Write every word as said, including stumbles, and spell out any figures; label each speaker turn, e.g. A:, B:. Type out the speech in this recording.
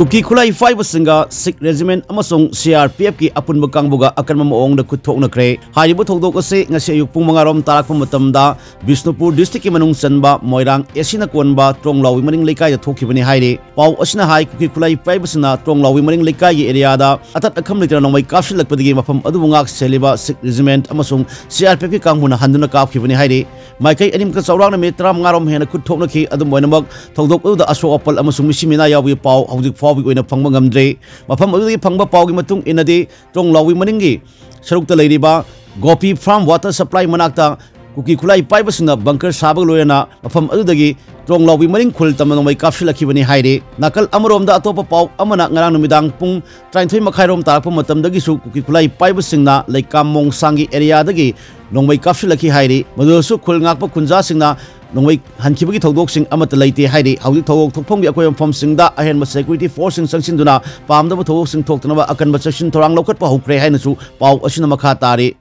A: Kuki Khulai five Singa, Sik Regiment, Amasung, C R P F ki apunba kangbuga akan mamaong na khut thoknakhre. Haribo thokdok kasi nga si ayuk pung mga rom tarak pamatamda, Bisnupur District ki manung sanba, Moirang, Esina Kuanba, Trong Lawi maning likay at thoki bani haide. Pau asina hai Kuki Khulai five Sina, Trong Lawi maning likay ki area da, atat akam litera ng may kapsil lagpadigi mapam adubungak seliba Sik Regiment, Amasung, C R P F ki kangmuna handuna kap ki bani haide. May kay anim ka saurang na metra mga rom hena khut thoknakhi adum moinamag thokdok uda aso apal amasung misimina yawi pau haudik fawi oina phangba ngamdre mafam adui phangba paugi matung inadi Trong Lawi maningi sarukta leiriba Gopi Farm Water Supply manakta Kuki Khulai paibasina bunker sabag loyana mafam adudagi Trong Lawi maning khul tamano may kapsilakibani haide nakal amaromda atopa pau amana ngarang numidang pung thirty-three makhairom tarappa matamdagi su Kuki Khulai paibasingna laikam mong sangi area dagi nongmay kapsilaki haide madusu khul ngakpa kunja singna nongmay hankibagi thogdok sing amata laite haide haudik thogok thokphonggi akoyam phom singda ahenba security force sing sangsinduna pamdaba thogok sing thoktanaba akanba section thorang lokhatpa hokre hainasu pau asina makha tari